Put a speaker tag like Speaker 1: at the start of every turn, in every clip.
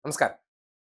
Speaker 1: നമസ്കാരം.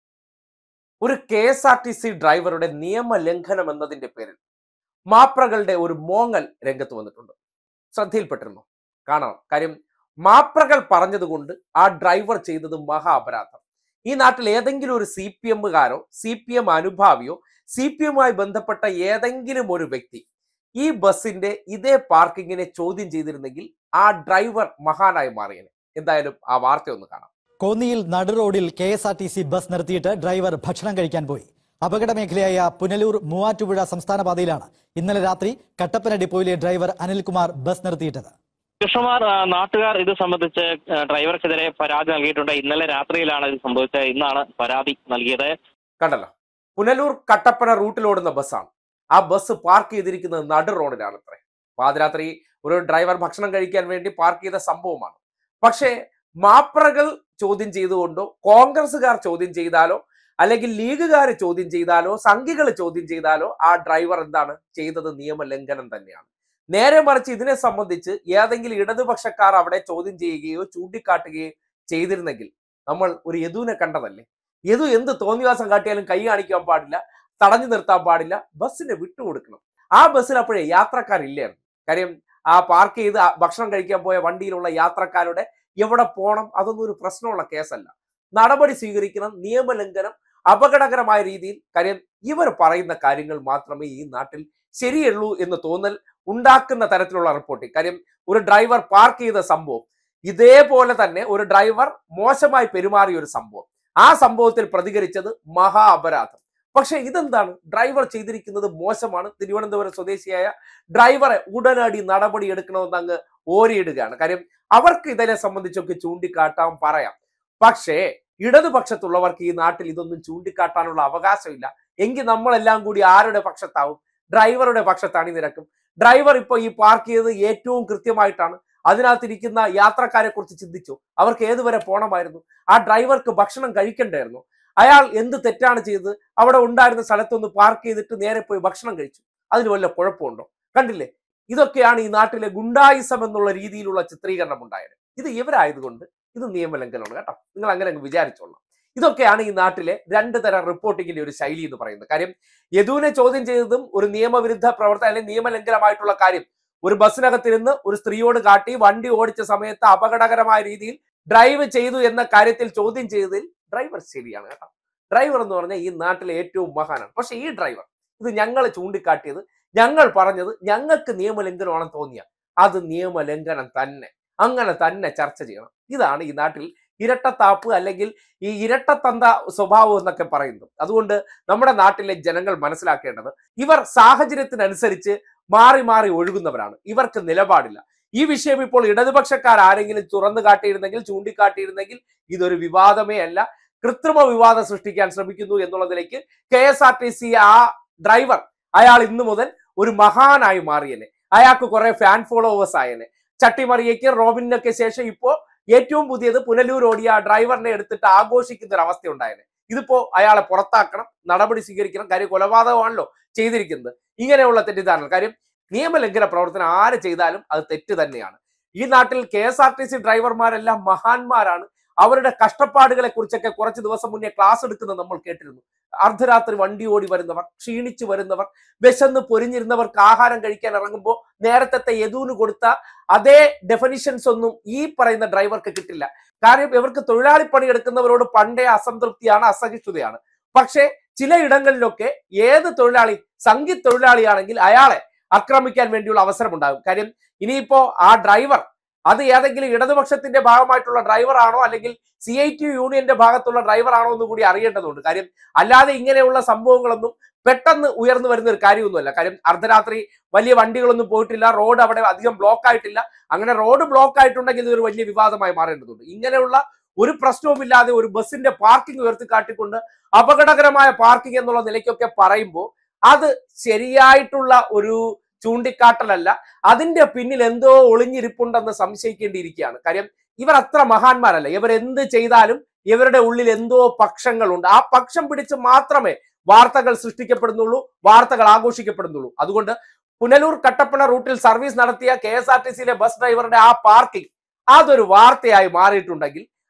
Speaker 1: ഒരു KSRTC ഡ്രൈവറുടെ നിയമലംഘനം എന്നതിന്റെ പേരിൽ മാപ്രകളുടെ ഒരു മോങ്ങൽ രംഗത്ത് വന്നിട്ടുണ്ട്. ശ്രദ്ധയിൽപ്പെട്ടിരുന്നു? കാണണം. കാര്യം മാപ്രകൾ പറഞ്ഞതുകൊണ്ട് ആ ഡ്രൈവർ ചെയ്തത് മഹാ അപരാധം. ഈ നാട്ടിൽ ഏതെങ്കിലും ഒരു CPM-കാരോ CPM അനുഭാവിയോ CPM-മായി ബന്ധപ്പെട്ട ഏതെങ്കിലും ഒരു വ്യക്തി ഈ ബസിന്റെ ഇതേ പാർക്കിങ്ങിനെ ചോദ്യം ചെയ്തിരുന്നെങ്കിൽ ആ ഡ്രൈവർ മഹാനായി മാറിയേനെ. എന്തായാലും ആ വാർത്ത ഒന്ന് കാണാം.
Speaker 2: കോന്നിയിൽ നടുറോഡിൽ KSRTC ബസ് നിർത്തിയിട്ട് ഡ്രൈവർ ഭക്ഷണം കഴിക്കാൻ പോയി. അപകട മേഖലയായ പുനലൂർ മൂവാറ്റുപുഴ സംസ്ഥാന പാതയിലാണ് ഇന്നലെ രാത്രി കട്ടപ്പന ഡിപ്പോയിലെ ഡ്രൈവർ അനിൽകുമാർ ബസ് നിർത്തിയിട്ടത്.
Speaker 3: കൃഷ്ണകുമാർ, നാട്ടുകാർ ഇത് സംബന്ധിച്ച് ഡ്രൈവർക്കെതിരെ പരാതി നൽകിയിട്ടുണ്ട്. ഇന്നലെ രാത്രിയിലാണ് ഇത് സംഭവിച്ചത്. ഇന്നാണ് പരാതി നൽകിയത്.
Speaker 1: കണ്ടല്ലോ, പുനലൂർ കട്ടപ്പന റൂട്ടിലോടുന്ന ബസ്സാണ്. ആ ബസ് പാർക്ക് ചെയ്തിരിക്കുന്നത് നടു റോഡിലാണ്. അത്രേ പാതിരാത്രി ഒരു ഡ്രൈവർ ഭക്ഷണം കഴിക്കാൻ വേണ്ടി പാർക്ക് ചെയ്ത സംഭവമാണ്. പക്ഷേ മാപ്രകൾ ചോദ്യം ചെയ്തുകൊണ്ടോ കോൺഗ്രസുകാർ ചോദ്യം ചെയ്താലോ അല്ലെങ്കിൽ ലീഗുകാർ ചോദ്യം ചെയ്താലോ സംഘികൾ ചോദ്യം ചെയ്താലോ ആ ഡ്രൈവർ എന്താണ് ചെയ്തത്? നിയമലംഘനം തന്നെയാണ്. നേരെ മറിച്ച് ഇതിനെ സംബന്ധിച്ച് ഏതെങ്കിലും ഇടതുപക്ഷക്കാർ അവിടെ ചോദ്യം ചെയ്യുകയോ ചൂണ്ടിക്കാട്ടുകയോ ചെയ്തിരുന്നെങ്കിൽ നമ്മൾ ഒരു യദുവിനെ കണ്ടതല്ലേ. യദു എന്ത് തോന്നിവാസം കാട്ടിയാലും കൈ കാണിക്കാൻ പാടില്ല, തടഞ്ഞു നിർത്താൻ പാടില്ല, ബസ്സിനെ വിട്ടുകൊടുക്കണം. ആ ബസ്സിൽ അപ്പോഴേ യാത്രക്കാരില്ലായിരുന്നു. കാര്യം ആ പാർക്ക് ചെയ്ത് ഭക്ഷണം കഴിക്കാൻ പോയ വണ്ടിയിലുള്ള യാത്രക്കാരുടെ എവിടെ പോകണം അതൊന്നും ഒരു പ്രശ്നമുള്ള കേസല്ല. നടപടി സ്വീകരിക്കണം. നിയമലംഘനം അപകടകരമായ രീതിയിൽ. കാര്യം ഇവർ പറയുന്ന കാര്യങ്ങൾ മാത്രമേ ഈ നാട്ടിൽ ശരിയുള്ളൂ എന്ന് തോന്നൽ ഉണ്ടാക്കുന്ന തരത്തിലുള്ള റിപ്പോർട്ടിംഗ്. കാര്യം ഒരു ഡ്രൈവർ പാർക്ക് ചെയ്ത സംഭവം, ഇതേപോലെ തന്നെ ഒരു ഡ്രൈവർ മോശമായി പെരുമാറിയ ഒരു സംഭവം, ആ സംഭവത്തിൽ പ്രതികരിച്ചത് മഹാ അപരാധം. പക്ഷെ ഇതെന്താണ്? ഡ്രൈവർ ചെയ്തിരിക്കുന്നത് മോശമാണ്. തിരുവനന്തപുരം സ്വദേശിയായ ഡ്രൈവറെ ഉടനടി നടപടി എടുക്കണമെന്ന് അങ്ങ് ഓരിയിടുകയാണ്. കാര്യം അവർക്ക് ഇതിനെ സംബന്ധിച്ചൊക്കെ ചൂണ്ടിക്കാട്ടാൻ പറയാം. പക്ഷേ ഇടതുപക്ഷത്തുള്ളവർക്ക് ഈ നാട്ടിൽ ഇതൊന്നും ചൂണ്ടിക്കാട്ടാനുള്ള അവകാശമില്ല. എങ്കിൽ നമ്മളെല്ലാം കൂടി ആരുടെ പക്ഷത്താവും? ഡ്രൈവറുടെ പക്ഷത്താണ് നിരക്കും. ഡ്രൈവർ ഇപ്പൊ ഈ പാർക്ക് ചെയ്ത് ഏറ്റവും കൃത്യമായിട്ടാണ്. അതിനകത്തിരിക്കുന്ന യാത്രക്കാരെ കുറിച്ച് ചിന്തിച്ചു. അവർക്ക് ഏതുവരെ പോകണമായിരുന്നു? ആ ഡ്രൈവർക്ക് ഭക്ഷണം കഴിക്കണ്ടായിരുന്നു. അയാൾ എന്ത് തെറ്റാണ് ചെയ്തത്? അവിടെ ഉണ്ടായിരുന്ന സ്ഥലത്തൊന്ന് പാർക്ക് ചെയ്തിട്ട് നേരെ പോയി ഭക്ഷണം കഴിച്ചു. അതിന് വല്ല കുഴപ്പമുണ്ടോ? കണ്ടില്ലേ, ഇതൊക്കെയാണ് ഈ നാട്ടിലെ ഗുണ്ടായിസം എന്നുള്ള രീതിയിലുള്ള ചിത്രീകരണം ഉണ്ടായത്. ഇത് ഇവരായതുകൊണ്ട് ഇത് നിയമലംഘനമാണ് കേട്ടോ. നിങ്ങൾ അങ്ങനെ അങ്ങ് വിചാരിച്ചോളാം. ഇതൊക്കെയാണ് ഈ നാട്ടിലെ രണ്ട് തരം റിപ്പോർട്ടിങ്ങിന്റെ ഒരു ശൈലി എന്ന് പറയുന്നത്. കാര്യം യദുവിനെ ചോദ്യം ചെയ്തതും ഒരു നിയമവിരുദ്ധ പ്രവർത്തനം അല്ലെങ്കിൽ നിയമലംഘനമായിട്ടുള്ള കാര്യം ഒരു ബസ്സിനകത്തിരുന്ന് ഒരു സ്ത്രീയോട് കാട്ടി വണ്ടി ഓടിച്ച സമയത്ത് അപകടകരമായ രീതിയിൽ ഡ്രൈവ് ചെയ്തു എന്ന കാര്യത്തിൽ ചോദ്യം ചെയ്തതിൽ ഡ്രൈവർ ശരിയാണ് കേട്ടോ. ഡ്രൈവർ എന്ന് പറഞ്ഞാൽ ഈ നാട്ടിലെ ഏറ്റവും മഹാനാണ്. പക്ഷെ ഈ ഡ്രൈവർ ഇത് ഞങ്ങൾ ചൂണ്ടിക്കാട്ടിയത്, ഞങ്ങൾ പറഞ്ഞത്, ഞങ്ങൾക്ക് നിയമലംഘനമാണെന്ന് തോന്നിയ അത് നിയമലംഘനം തന്നെ. അങ്ങനെ തന്നെ ചർച്ച ചെയ്യണം. ഇതാണ് ഈ നാട്ടിൽ ഇരട്ടത്താപ്പ് അല്ലെങ്കിൽ ഈ ഇരട്ടത്തന്ത സ്വഭാവം എന്നൊക്കെ പറയുന്നത്. അതുകൊണ്ട് നമ്മുടെ നാട്ടിലെ ജനങ്ങൾ മനസ്സിലാക്കേണ്ടത് ഇവർ സാഹചര്യത്തിനനുസരിച്ച് മാറി മാറി ഒഴുകുന്നവരാണ്. ഇവർക്ക് നിലപാടില്ല. ഈ വിഷയം ഇപ്പോൾ ഇടതുപക്ഷക്കാർ ആരെങ്കിലും തുറന്നു കാട്ടിയിരുന്നെങ്കിൽ, ചൂണ്ടിക്കാട്ടിയിരുന്നെങ്കിൽ ഇതൊരു വിവാദമേ അല്ല, കൃത്രിമ വിവാദം സൃഷ്ടിക്കാൻ ശ്രമിക്കുന്നു എന്നുള്ളതിലേക്ക് KSRTC ആ ഡ്രൈവർ അയാൾ ഇന്നു മുതൽ ഒരു മഹാനായി മാറിയനെ. അയാൾക്ക് കുറെ ഫാൻ ഫോളോവേഴ്സ് ആയനെ. ചട്ടിമറിയയ്ക്ക് റോബിനൊക്കെ ശേഷം ഇപ്പോ ഏറ്റവും പുതിയത് പുനലൂർ ഓടിയ ആ ഡ്രൈവറിനെ എടുത്തിട്ട് ആഘോഷിക്കുന്ന ഒരു അവസ്ഥ ഉണ്ടായത്. ഇതിപ്പോ അയാളെ പുറത്താക്കണം, നടപടി സ്വീകരിക്കണം. കാര്യം കൊലപാതകമാണല്ലോ ചെയ്തിരിക്കുന്നത്. ഇങ്ങനെയുള്ള തെറ്റിദ്ധാരണ. കാര്യം നിയമലംഘന പ്രവർത്തനം ആര് ചെയ്താലും അത് തെറ്റ് തന്നെയാണ്. ഈ നാട്ടിൽ KSRTC ഡ്രൈവർമാരെല്ലാം മഹാന്മാരാണ്. അവരുടെ കഷ്ടപ്പാടുകളെ കുറിച്ചൊക്കെ കുറച്ച് ദിവസം മുന്നേ ക്ലാസ് എടുക്കുന്നത് നമ്മൾ കേട്ടിരുന്നു. അർദ്ധരാത്രി വണ്ടി ഓടി വരുന്നവർ, ക്ഷീണിച്ചു വരുന്നവർ, വിശന്ന് പൊരിഞ്ഞിരുന്നവർക്ക് ആഹാരം കഴിക്കാൻ ഇറങ്ങുമ്പോൾ നേരത്തെ യദുവിന് കൊടുത്ത അതേ ഡെഫിനിഷൻസ് ഒന്നും ഈ പറയുന്ന ഡ്രൈവർക്ക് കിട്ടില്ല. കാര്യം ഇവർക്ക് തൊഴിലാളി പണി എടുക്കുന്നവരോട് പണ്ടേ അസംതൃപ്തിയാണ്, അസഹിഷ്ണുതയാണ്. പക്ഷേ ചില ഇടങ്ങളിലൊക്കെ ഏത് തൊഴിലാളി സംഘി തൊഴിലാളിയാണെങ്കിൽ അയാളെ ആക്രമിക്കാൻ വേണ്ടിയുള്ള അവസരം ഉണ്ടാകും. കാര്യം ഇനിയിപ്പോ ആ ഡ്രൈവർ അത് ഏതെങ്കിലും ഇടതുപക്ഷത്തിന്റെ ഭാഗമായിട്ടുള്ള ഡ്രൈവർ ആണോ അല്ലെങ്കിൽ CITU യൂണിയന്റെ ഭാഗത്തുള്ള ഡ്രൈവർ ആണോ എന്ന് കൂടി അറിയേണ്ടതുണ്ട്. കാര്യം അല്ലാതെ ഇങ്ങനെയുള്ള സംഭവങ്ങളൊന്നും പെട്ടെന്ന് ഉയർന്നു വരുന്ന ഒരു കാര്യമൊന്നുമല്ല. കാര്യം അർദ്ധരാത്രി വലിയ വണ്ടികളൊന്നും പോയിട്ടില്ല, റോഡ് അവിടെ അധികം ബ്ലോക്ക് ആയിട്ടില്ല. അങ്ങനെ റോഡ് ബ്ലോക്ക് ആയിട്ടുണ്ടെങ്കിൽ ഇതൊരു വലിയ വിവാദമായി മാറേണ്ടതുണ്ട്. ഇങ്ങനെയുള്ള ഒരു പ്രശ്നവുമില്ലാതെ ഒരു ബസ്സിന്റെ പാർക്കിംഗ് ഉയർത്തിക്കാട്ടിക്കൊണ്ട് അപകടകരമായ പാർക്കിംഗ് എന്നുള്ള നിലയ്ക്കൊക്കെ പറയുമ്പോൾ അത് ശരിയായിട്ടുള്ള ഒരു ചൂണ്ടിക്കാട്ടലല്ല. അതിന്റെ പിന്നിൽ എന്തോ ഒളിഞ്ഞിരിപ്പുണ്ടെന്ന് സംശയിക്കേണ്ടിയിരിക്കുകയാണ്. കാര്യം ഇവർ അത്ര മഹാന്മാരല്ല. ഇവർ എന്ത് ചെയ്താലും ഇവരുടെ ഉള്ളിൽ എന്തോ പക്ഷങ്ങളുണ്ട്. ആ പക്ഷം പിടിച്ച് മാത്രമേ വാർത്തകൾ സൃഷ്ടിക്കപ്പെടുന്നുള്ളൂ, വാർത്തകൾ ആഘോഷിക്കപ്പെടുന്നുള്ളൂ. അതുകൊണ്ട് പുനലൂർ കട്ടപ്പന റൂട്ടിൽ സർവീസ് നടത്തിയ KSRTCയിലെ ബസ് ഡ്രൈവറുടെ ആ പാർക്കിംഗ് അതൊരു വാർത്തയായി മാറിയിട്ടുണ്ടെങ്കിൽ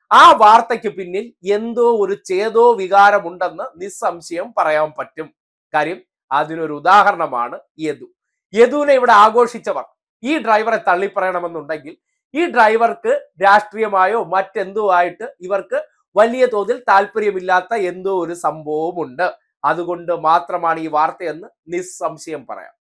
Speaker 1: ആ വാർത്തയ്ക്ക് പിന്നിൽ എന്തോ ഒരു ചേതോ വികാരമുണ്ടെന്ന് നിസ്സംശയം പറയാൻ പറ്റും. കാര്യം അതിനൊരു ഉദാഹരണമാണ് യദുവിനെ ഇവിടെ ആഘോഷിച്ചവർ ഈ ഡ്രൈവറെ തള്ളിപ്പറയണമെന്നുണ്ടെങ്കിൽ ഈ ഡ്രൈവർക്ക് രാഷ്ട്രീയമായോ മറ്റെന്തോ ആയിട്ട് ഇവർക്ക് വലിയ തോതിൽ താല്പര്യമില്ലാത്ത എന്തോ ഒരു സംഭവമുണ്ട്. അതുകൊണ്ട് മാത്രമാണ് ഈ വാർത്തയെന്ന് നിസ്സംശയം പറയാം.